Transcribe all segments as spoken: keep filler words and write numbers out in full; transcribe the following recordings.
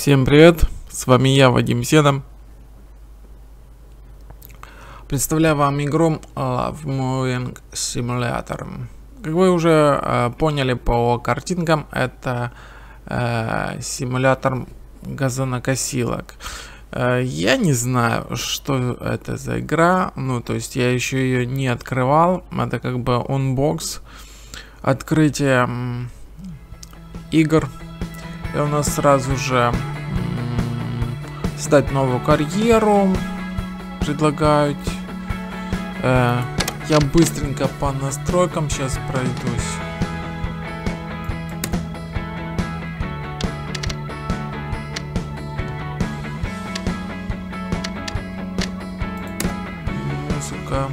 Всем привет, с вами я, Вадим Седом. Представляю вам игру Love Moving Simulator. Как вы уже э, поняли по картинкам, это э, симулятор газонокосилок. Э, я не знаю, что это за игра, ну то есть я еще ее не открывал. Это как бы unbox, открытие м, игр. И у нас сразу же создать новую карьеру предлагают. Э, я быстренько по настройкам сейчас пройдусь. Музыка.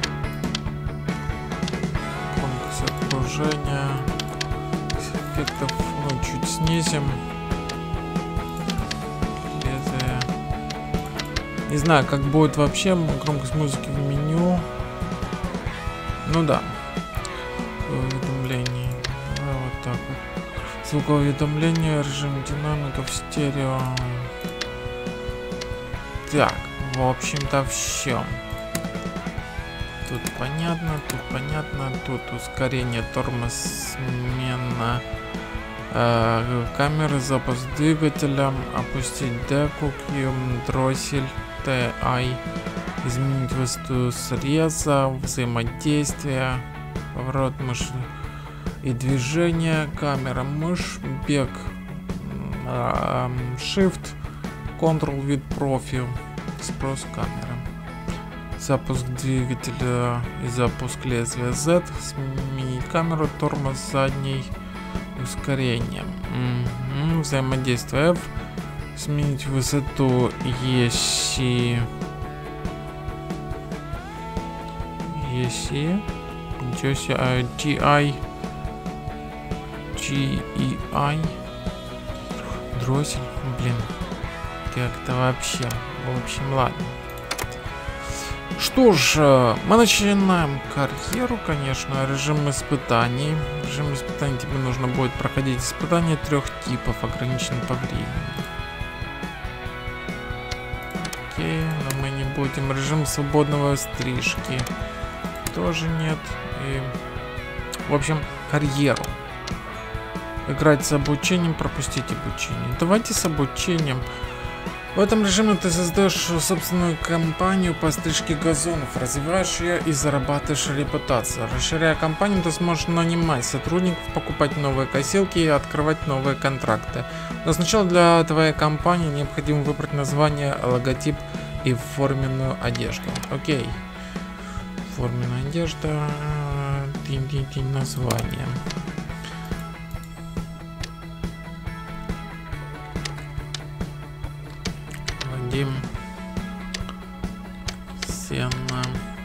Громкость окружения. Эффектов, ну, чуть снизим. Лезвие. Не знаю, как будет вообще громкость музыки в меню. Ну да. Уведомление. Давай вот так вот. Звуковое режим динамиков, стерео. Так, в общем-то все. Тут понятно, тут понятно. Тут ускорение, тормоз, смена э, камеры, запуск двигателя, опустить деку, дроссель, ти ай, изменить высоту среза, взаимодействие, поворот мыши и движение, камера, мышь, бег, э, shift, Ctrl, вид профиль, спрос камеры. Запуск двигателя и запуск лезвия Z. Сменить камеру, тормоз задний, ускорение. Угу. Взаимодействие F. Сменить высоту если... Если... Ничего себе. джи ай. джи и ай. Дроссель. Блин. Как-то вообще. В общем, ладно. Что ж, мы начинаем карьеру, конечно, режим испытаний. Режим испытаний тебе нужно будет проходить испытания трех типов, ограничен по времени. Окей, но мы не будем. Режим свободного стрижки тоже нет. И, в общем, карьеру. Играть с обучением, пропустить обучение. Давайте с обучением. В этом режиме ты создаешь собственную компанию по стрижке газонов, развиваешь ее и зарабатываешь репутацию. Расширяя компанию, ты сможешь нанимать сотрудников, покупать новые косилки и открывать новые контракты. Но сначала для твоей компании необходимо выбрать название, логотип и форменную одежду. Окей. Форменная одежда. Тин-тин-тин, название. Сена.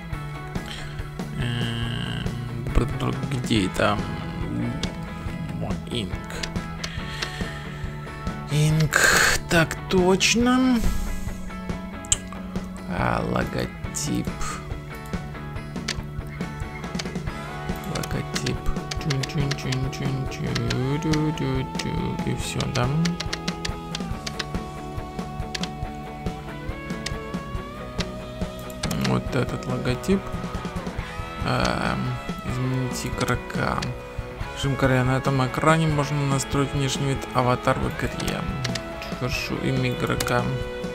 Где там? Инк. Инк. Так точно. А, логотип. Логотип. И все, да? Вот этот логотип. Эм, изменить игрока. Режим карьеры. На этом экране можно настроить внешний вид аватар в игре. Хорошо, имя игрока.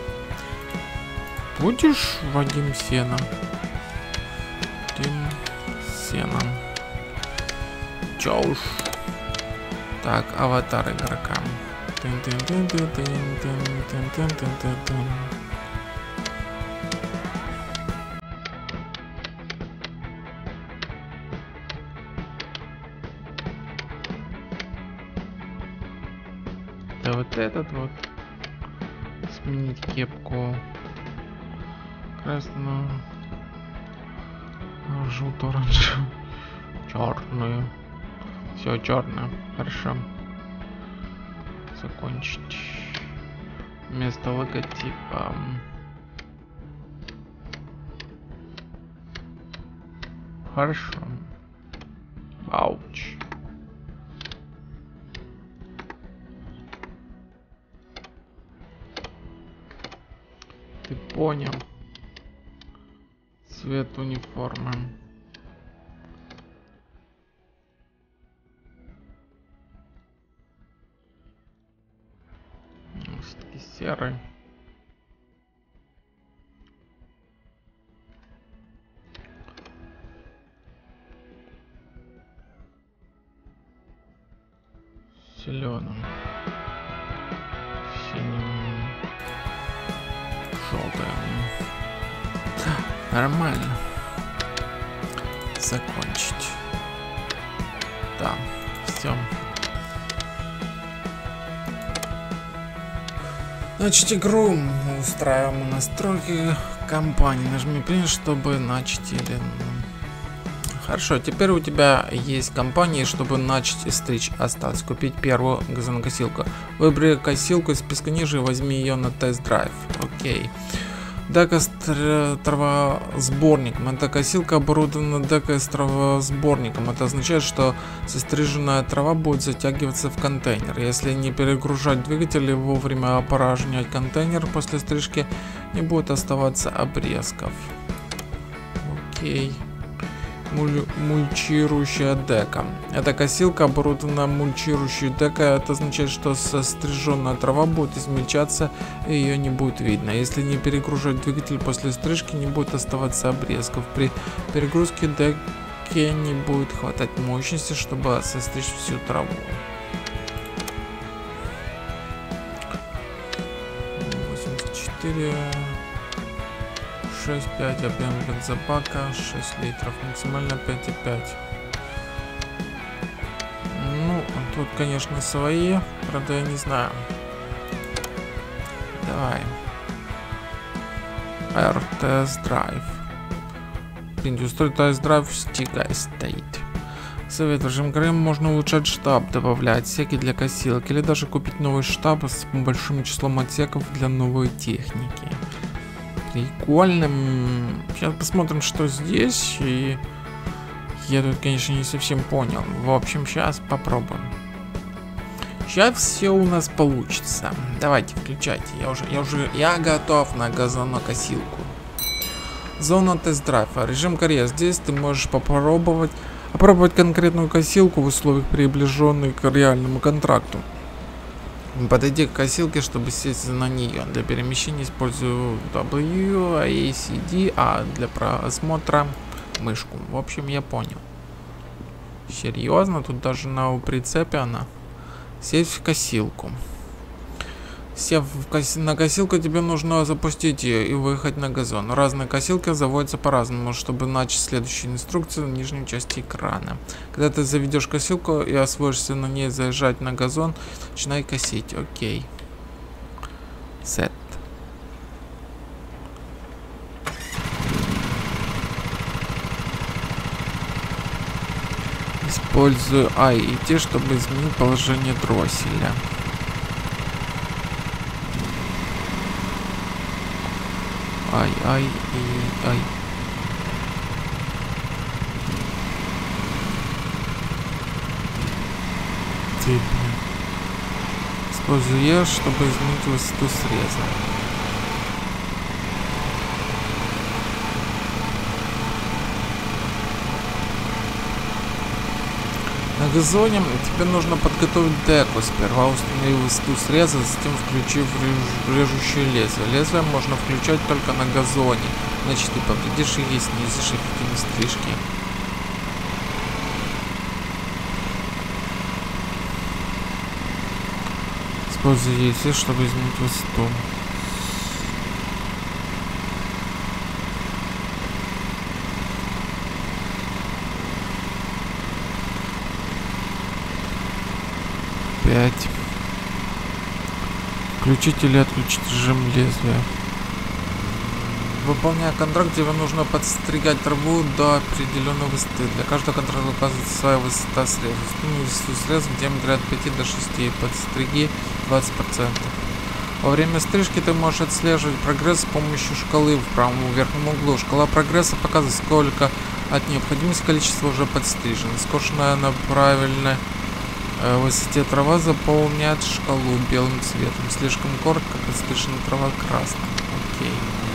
Будешь Вадим Сеном? Вадим Сеном. Чё уж. Так, аватар игрока. Тын-тын-тын-тын-тын-тын-тын-тын-тын-тын. Вот этот вот. Сменить кепку красную, желто-оранжевую, черную. Все черное. Хорошо. Закончить. Вместо логотипа. Хорошо. Ауч. Ты понял. Цвет униформы. Все-таки серый. Зеленым. Синим. Желтым. Нормально. Закончить. Да, все. Начать игру. Мы устраиваем настройки компании. Нажми плюс, чтобы начать или... Хорошо, теперь у тебя есть компания, чтобы начать стричь. Осталось купить первую газонокосилку. Выбери косилку из списка ниже и возьми ее на тест-драйв. Окей. Дека с травосборником. Эта косилка оборудована декой с травосборником. Это означает, что состриженная трава будет затягиваться в контейнер. Если не перегружать двигатель и вовремя опорожнять контейнер после стрижки, не будет оставаться обрезков. Окей. Муль... Мульчирующая дека. Эта косилка оборудована мульчирующей декой. Это означает, что состриженная трава будет измельчаться и ее не будет видно. Если не перегружать двигатель после стрижки, не будет оставаться обрезков. При перегрузке деки не будет хватать мощности, чтобы состричь всю траву. восемьдесят четыре. шесть пять, объем бензобака шесть литров, максимально пять и пять. Ну, тут, конечно, свои, правда, я не знаю. Давай. Air Test Drive. Устроить тест-драйв в Stiga Estate. Совет: в режим игры можно улучшать штаб, добавлять отсеки для косилок или даже купить новый штаб с большим числом отсеков для новой техники. Прикольно. Сейчас посмотрим, что здесь. И я тут, конечно, не совсем понял. В общем, сейчас попробуем. Сейчас все у нас получится. Давайте, включайте. Я уже, я уже, я готов на газонокосилку. Зона тест-драйва. Режим карьер. Здесь ты можешь попробовать, попробовать конкретную косилку в условиях, приближенных к реальному контракту. Подойди к косилке, чтобы сесть на нее. Для перемещения использую W, A, C, D, а для просмотра мышку. В общем, я понял. Серьезно, тут даже на прицепе она. Сесть в косилку. Сев в кос... на косилку, тебе нужно запустить ее и выехать на газон. Разные косилки заводятся по-разному, чтобы начать следующую инструкцию в нижней части экрана. Когда ты заведешь косилку и освоишься на ней заезжать на газон, начинай косить. Окей. Сет. Использую А и Т, чтобы изменить положение дросселя. Ай, ай, и ай. Ты, блин. Использую я, чтобы изменить высоту среза. На газоне тебе нужно подготовить деку. Сперва установи высоту среза, затем включив режущее лезвие. Лезвие можно включать только на газоне, иначе ты повредишь и снизишь эффективность стрижки. Используй яйцо, чтобы изменить высоту. пять. Включить или отключить режим лезвия. Выполняя контракт, тебе нужно подстригать траву до определенной высоты. Для каждого контракта указывается своя высота среза. Установи высоту среза в диаметре от пяти до шести. Подстриги двадцать процентов. Во время стрижки ты можешь отслеживать прогресс с помощью шкалы в правом верхнем углу. Шкала прогресса показывает, сколько от необходимости количества уже подстрижено. Скошенная на правильной э, высоте трава заполняет шкалу белым цветом. Слишком коротко подстрижена трава красным. Окей.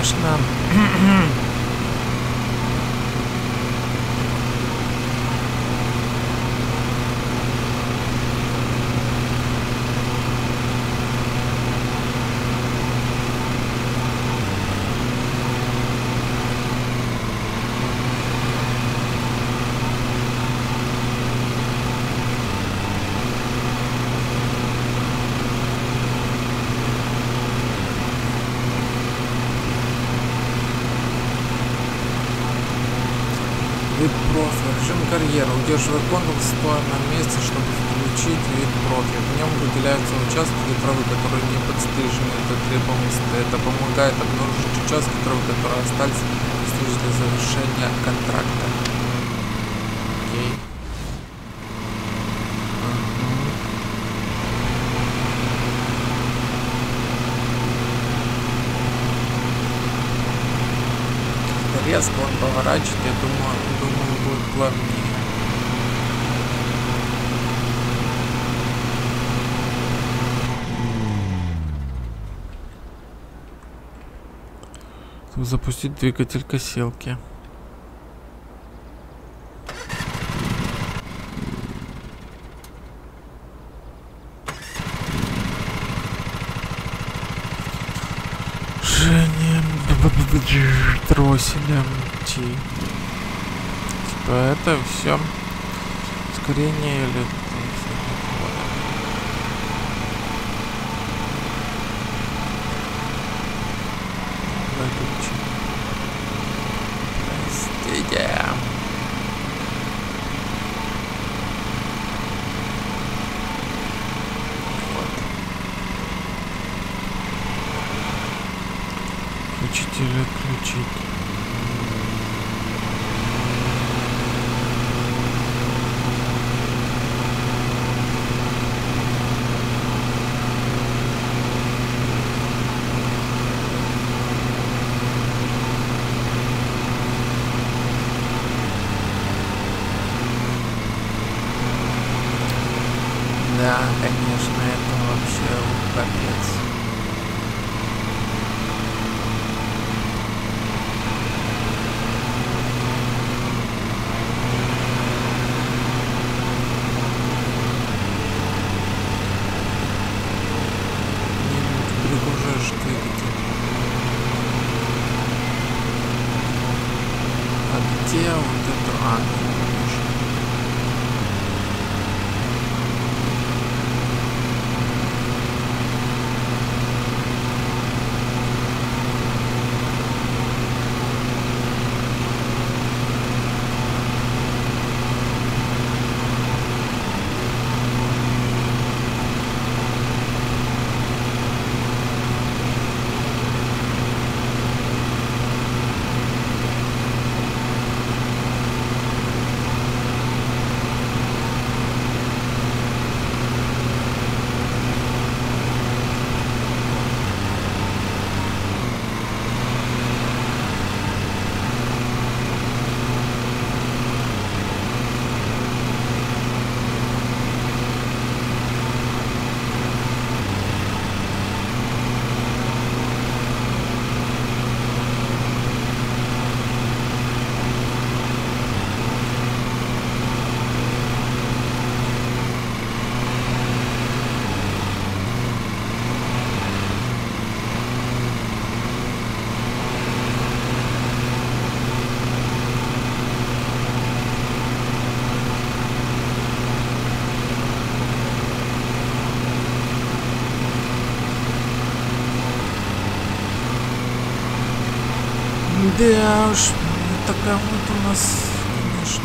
конечно. Вид профи. Режим карьера. Удерживай контур, стоя на месте, чтобы включить вид профи. В нем выделяются участки травы, которые не подстрижены. Это требовалось. Это помогает обнаружить участки травы, которые остались стричь для завершения контракта. Окей. Резко он поворачивает, я думаю, думаю, будет плавнее. Запустить двигатель косилки. Троселем T. Типа это все ускорение или простите. Включить или отключить. Да, конечно, это вообще капец. Пригружаешь двигатель. А где вот это? А, да уж, такая вот у нас, конечно,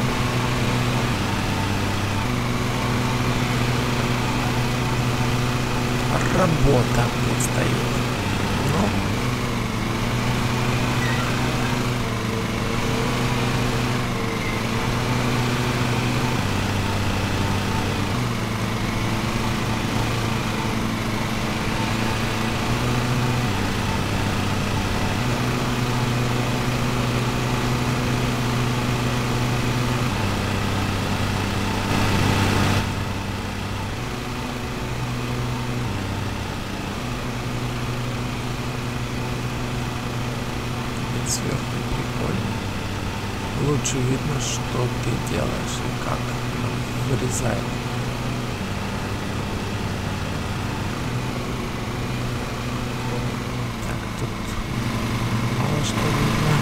это работа предстоит. Ну, лучше видно, что ты делаешь и как вырезает. Так, тут мало что видно.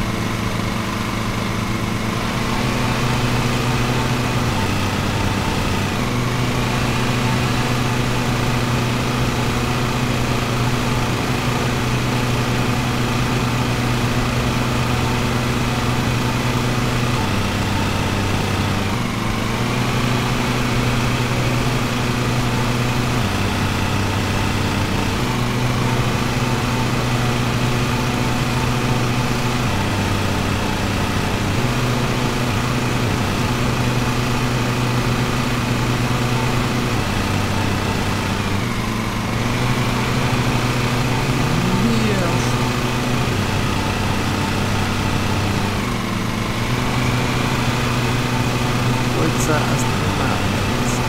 Останавливается.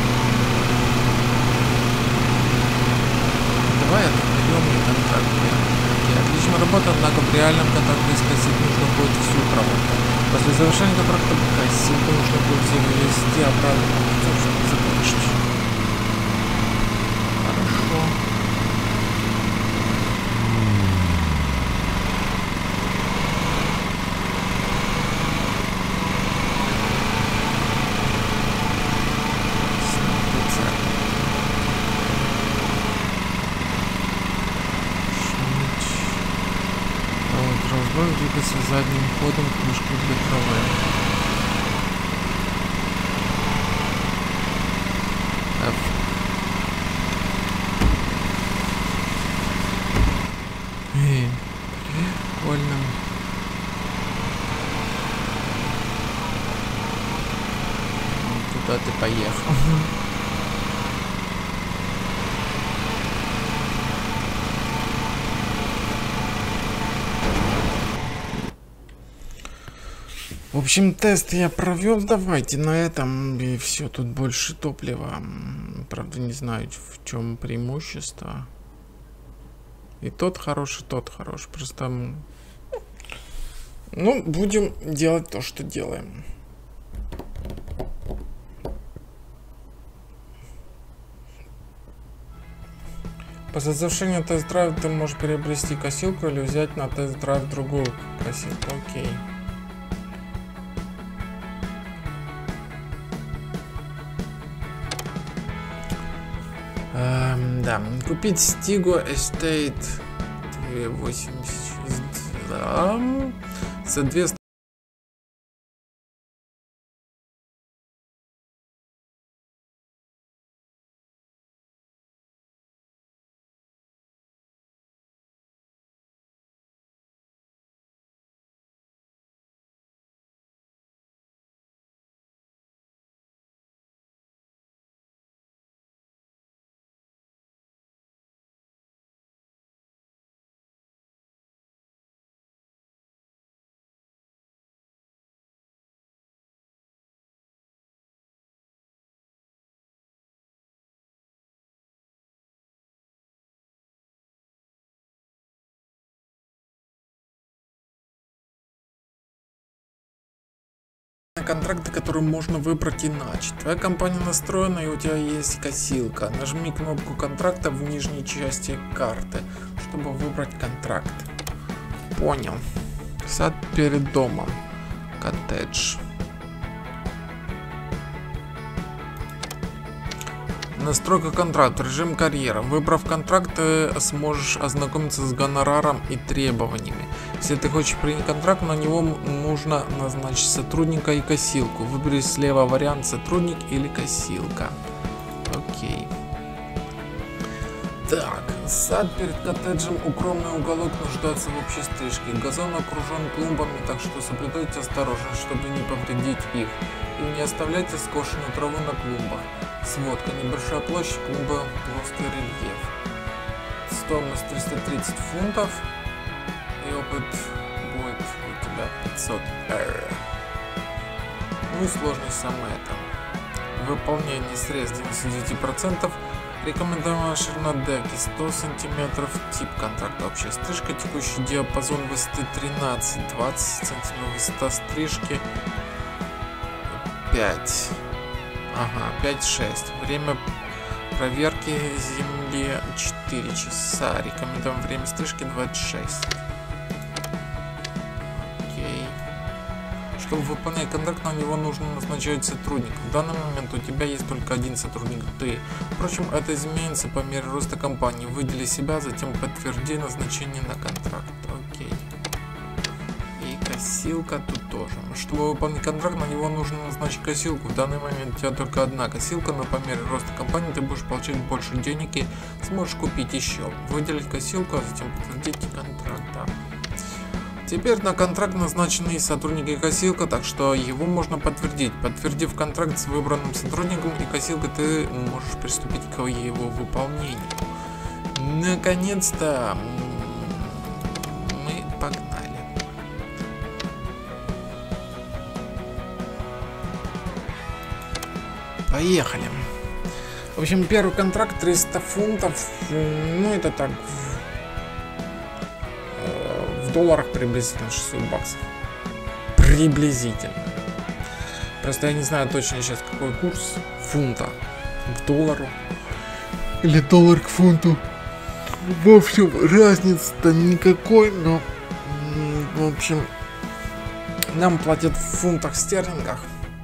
Давай отберем мне контракт. Я отлично работаю, однако в реальном контракте скосить нужно будет всю работу. После завершения контракта косилку нужно будет завести обратно, чтобы закончить. Хорошо. Двигаться задним ходом кружку для травы. F. Эй, прикольно. Куда ты поехал? В общем, тест я провел. Давайте на этом и все. Тут больше топлива. Правда, не знаю, в чем преимущество. И тот хороший, тот хороший. Просто, ну, будем делать то, что делаем. После завершения тест-драйва ты можешь приобрести косилку или взять на тест-драйв другую косилку. Окей. Эм, да, купить Stigo Estate восемьдесят да, за двести. Контракты, которые можно выбрать иначе. Твоя компания настроена и у тебя есть косилка. Нажми кнопку контракта в нижней части карты, чтобы выбрать контракт. Понял. Сад перед домом. Коттедж. Настройка контракта. Режим карьера. Выбрав контракт, ты сможешь ознакомиться с гонораром и требованиями. Если ты хочешь принять контракт, на него нужно назначить сотрудника и косилку. Выбери слева вариант сотрудник или косилка. Окей. Так, сад перед коттеджем, укромный уголок нуждается в общей стрижке. Газон окружен клумбами, так что соблюдайте осторожность, чтобы не повредить их. И не оставляйте скошенную траву на клумбах. Сводка. Небольшая площадь, клумба, плоский рельеф. Стоимость триста тридцать фунтов. И опыт будет у тебя пятьсот эр. Ну и сложность самая там. Выполнение средств девяносто девять процентов. Рекомендованная ширина деки сто сантиметров. Тип контракта общая стрижка. Текущий диапазон высоты тринадцать двадцать сантиметров. Высота стрижки пять. Ага, пять-шесть. Время проверки земли четыре часа. Рекомендованное время стрижки двадцать шесть. Окей. Чтобы выполнять контракт, на него нужно назначать сотрудника. В данный момент у тебя есть только один сотрудник, ты. Впрочем, это изменится по мере роста компании. Выдели себя, затем подтверди назначение на контракт. Окей. И косилка тут тоже. Чтобы выполнить контракт, на него нужно назначить косилку. В данный момент у тебя только одна косилка, но по мере роста компании ты будешь получать больше денег и сможешь купить еще. Выделить косилку, а затем подтвердить контракт. Да. Теперь на контракт назначены сотрудники косилка, так что его можно подтвердить. Подтвердив контракт с выбранным сотрудником и косилкой, ты можешь приступить к его выполнению. Наконец-то мы погнали. Поехали. В общем, первый контракт триста фунтов. Ну, это так... В долларах приблизительно шестьсот баксов. Приблизительно. Просто я не знаю точно сейчас какой курс фунта к доллару. Или доллар к фунту. В общем, разницы-то никакой, но... В общем, нам платят в фунтах стерлингах.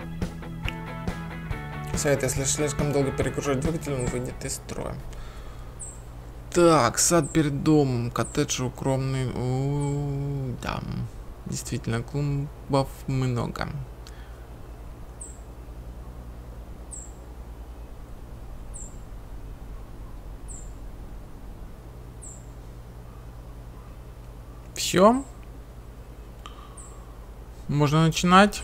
Совет, если слишком долго перегружать двигатель, он выйдет из строя. Так, сад перед домом, коттедж укромный. О, да, действительно, клумбов много. Все. Можно начинать.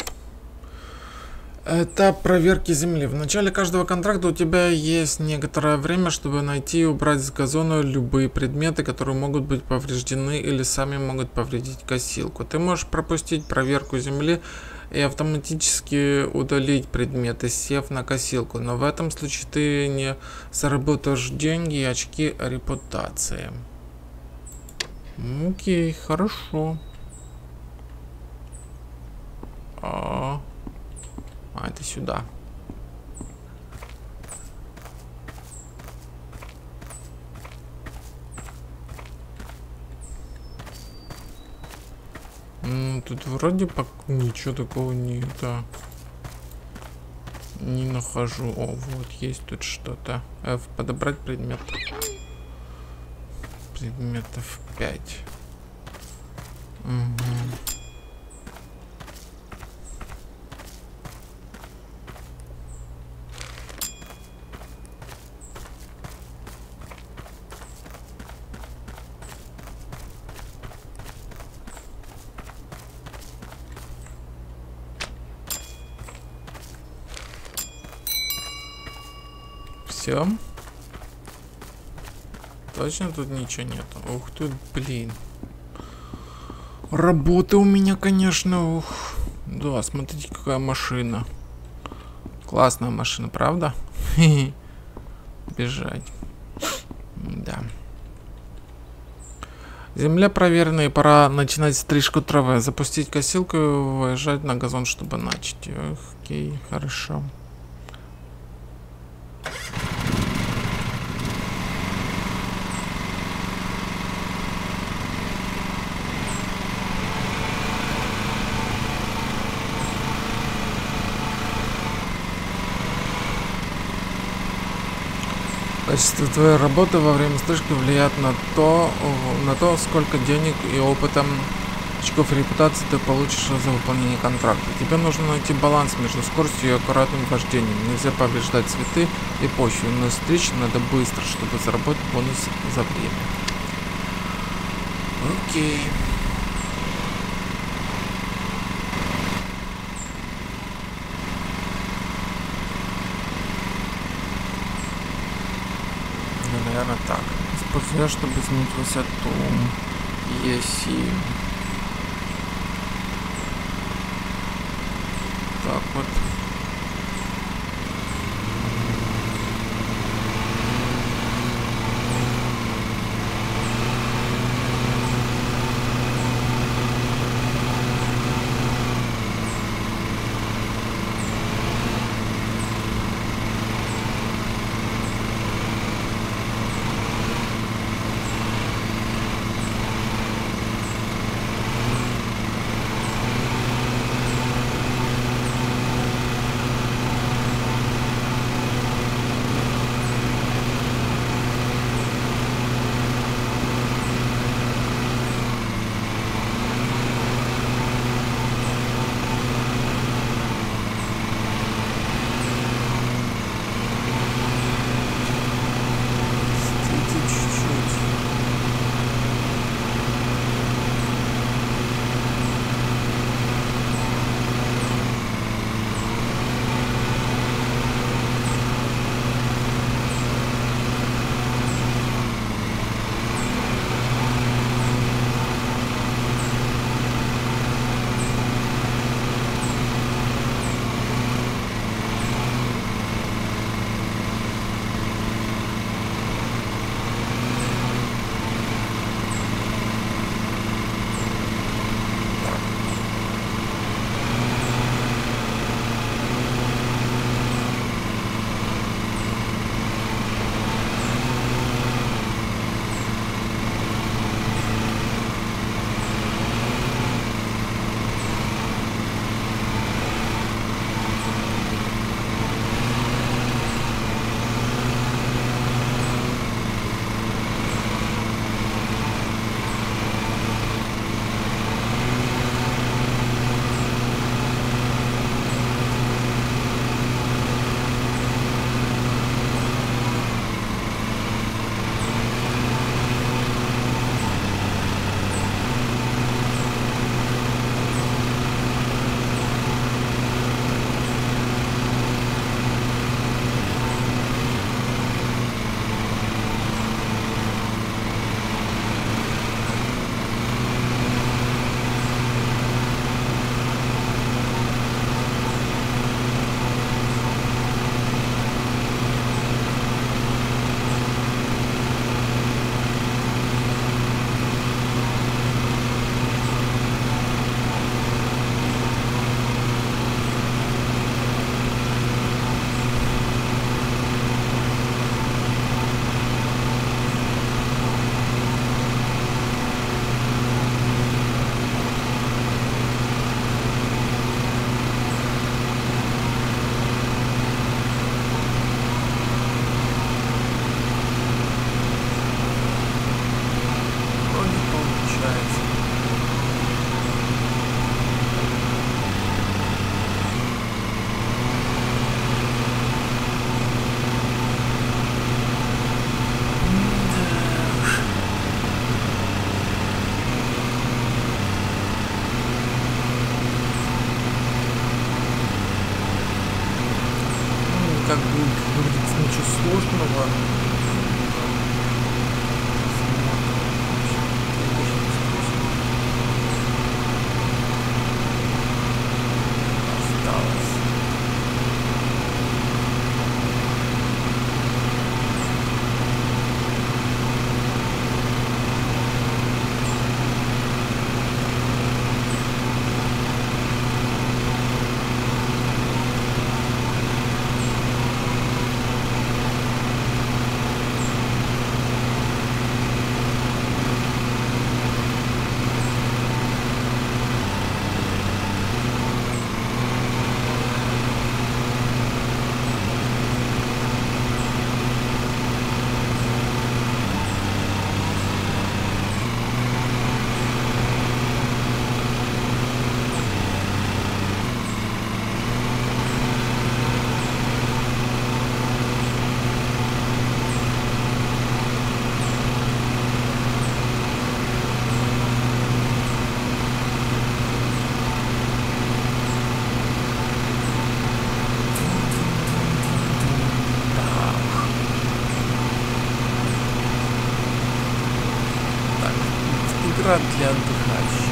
Этап проверки земли. В начале каждого контракта у тебя есть некоторое время, чтобы найти и убрать с газона любые предметы, которые могут быть повреждены или сами могут повредить косилку. Ты можешь пропустить проверку земли и автоматически удалить предметы, сев на косилку, но в этом случае ты не заработаешь деньги и очки репутации. Окей, хорошо. А, а это сюда. Ну, тут вроде пока ничего такого не это не нахожу. О, вот есть тут что-то. F, подобрать предмет. Предметов пять. Угу. Все. Точно тут ничего нету. Ух ты, блин. Работа у меня, конечно, ух. Да, смотрите, какая машина. Классная машина, правда? Бежать. Да. Земля проверена, и пора начинать стрижку травы. Запустить косилку и выезжать на газон, чтобы начать. Окей, хорошо. Качество твоей работы во время стрижки влияет на то, на то, сколько денег и опыта, очков репутации ты получишь за выполнение контракта. Тебе нужно найти баланс между скоростью и аккуратным вождением. Нельзя повреждать цветы и почву, но стричь надо быстро, чтобы заработать бонус за время. Окей. Наверное, так. Использую, чтобы изменить высоту. Еси. Так вот. как бы, как говорится, ничего сложного. Для отдыхающих.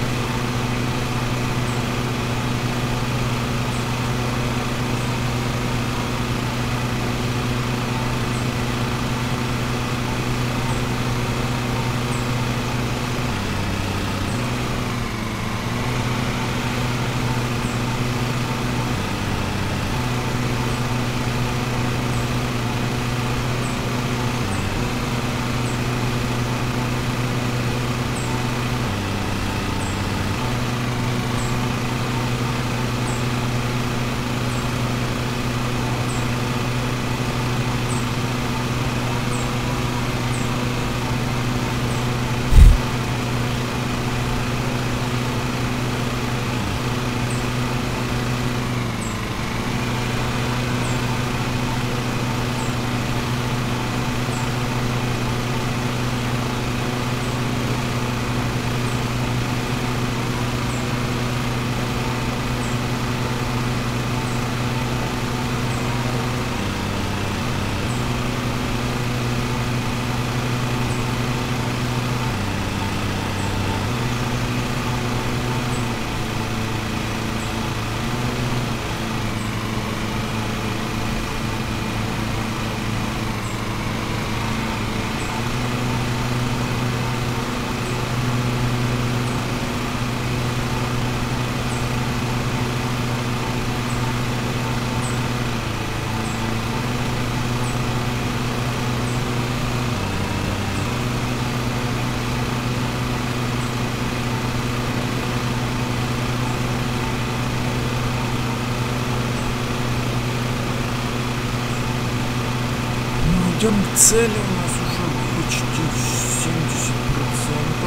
Идем к цели, у нас уже почти семьдесят процентов.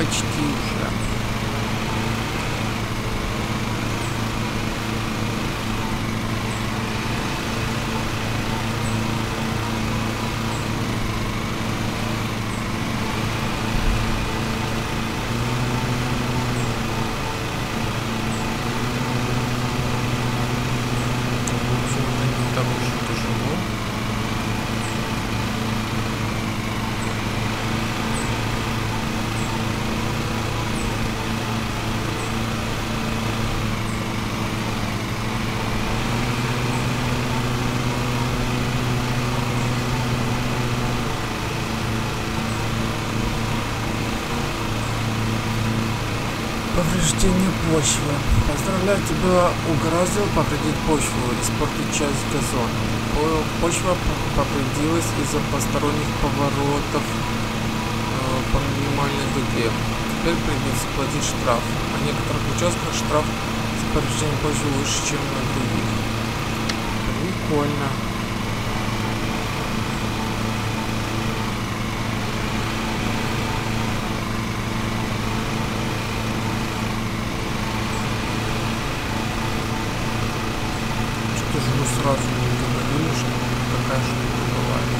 почти уже. Повреждение почвы. Поздравляю, тебя угораздило повредить почву, испортить часть газона. Почва повредилась из-за посторонних поворотов э, по минимальной дуге. Теперь придется платить штраф. На некоторых участках штраф за повреждение почвы выше, чем на других. Прикольно. Сразу не говорили, что такая штука бывает.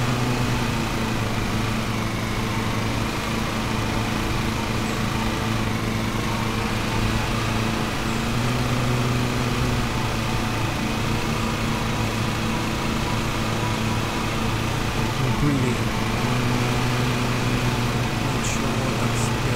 Блин. Ничего так себе.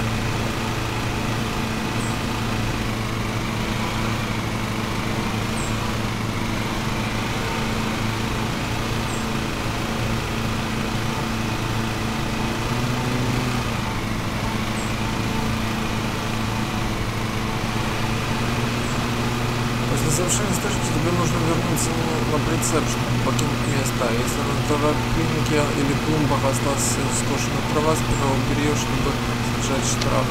После завершения стрижки тебе нужно вернуться на прицеп, чтобы покинуть место. Если на тропинке или клумбах осталась скошенная трава, сперва убери ее, чтобы сжать штраф.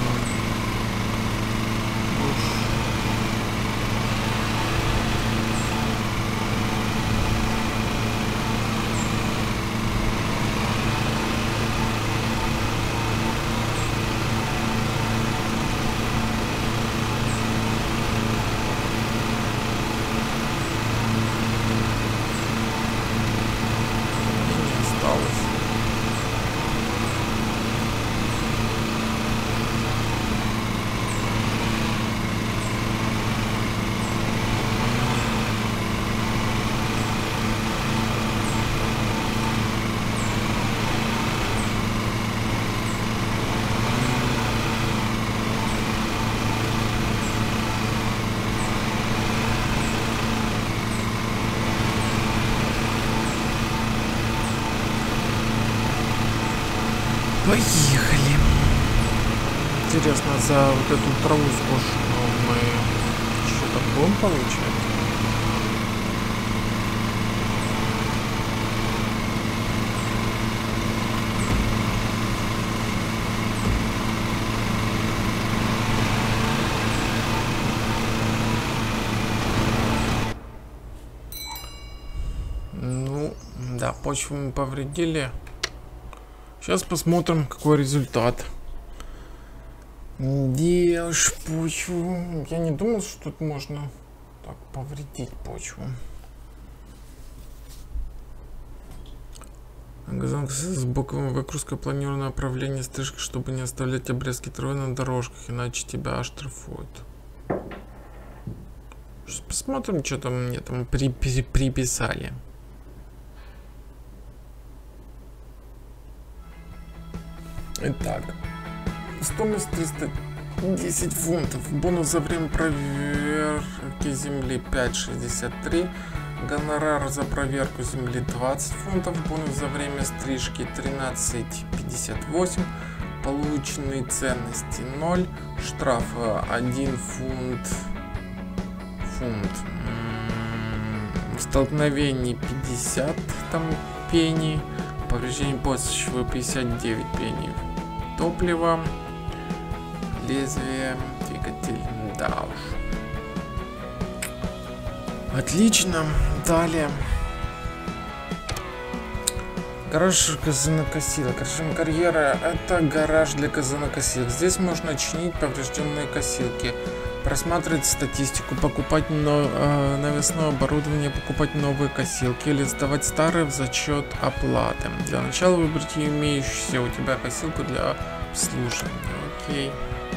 Поехали. Интересно, за вот эту траву скошенную мы что-то будем получать? Ну, да, почву мы повредили. Сейчас посмотрим, какой результат. Где уж почву? Я не думал, что тут можно так повредить почву. Газон с боковой выгрузкой, планированное направление стрижки, чтобы не оставлять обрезки травы на дорожках, иначе тебя оштрафуют. Сейчас посмотрим, что там мне там при при приписали. Итак, стоимость триста десять фунтов, бонус за время проверки земли пять шестьдесят три, гонорар за проверку земли двадцать фунтов, бонус за время стрижки тринадцать пятьдесят восемь, полученные ценности ноль, штраф один фунт, фунт, в столкновении пятьдесят там пенни, повреждение почвы пятьдесят девять пенни, топливо, лезвие, двигатель, да уж. Отлично, далее. Гараж газонокосилок. Режим карьера — это гараж для газонокосилок. Здесь можно чинить поврежденные косилки, просматривать статистику, покупать но, э, навесное оборудование, покупать новые косилки или сдавать старые в зачет оплаты. Для начала выберите имеющуюся у тебя косилку для обслуживания. Окей.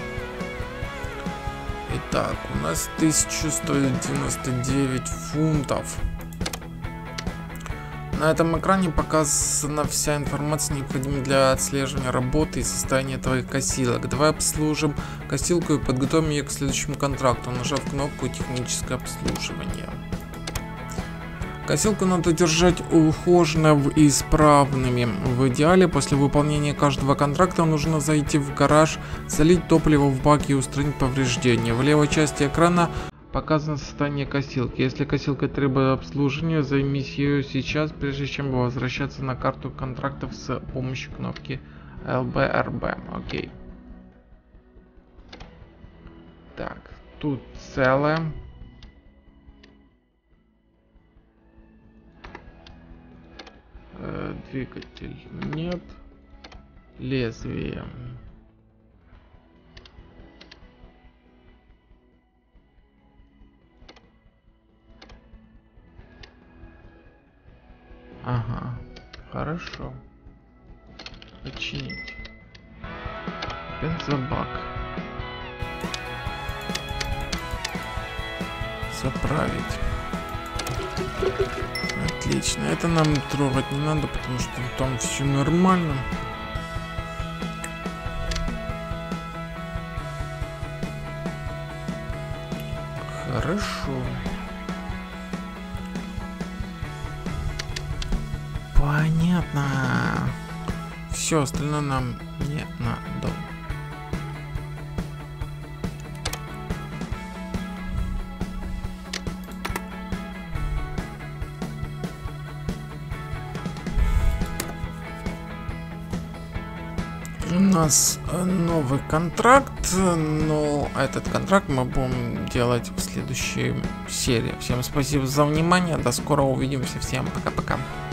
Итак, у нас тысяча сто девяносто девять фунтов. На этом экране показана вся информация, необходимая для отслеживания работы и состояния твоих косилок. Давай обслужим косилку и подготовим ее к следующему контракту, нажав кнопку «Техническое обслуживание». Косилку надо держать ухоженными и исправными. В идеале после выполнения каждого контракта нужно зайти в гараж, залить топливо в бак и устранить повреждения. В левой части экрана показано состояние косилки. Если косилка требует обслуживания, займись ею сейчас, прежде чем возвращаться на карту контрактов с помощью кнопки эл бэ эр бэ. Окей. Так, тут целое. Э, двигатель нет. Лезвие. Ага, хорошо. Починить. Бензобак. Заправить. Отлично. Это нам трогать не надо, потому что там все нормально. Хорошо. Понятно. Все остальное нам не надо. У нас новый контракт, но этот контракт мы будем делать в следующей серии. Всем спасибо за внимание, до скорого, увидимся, всем пока-пока.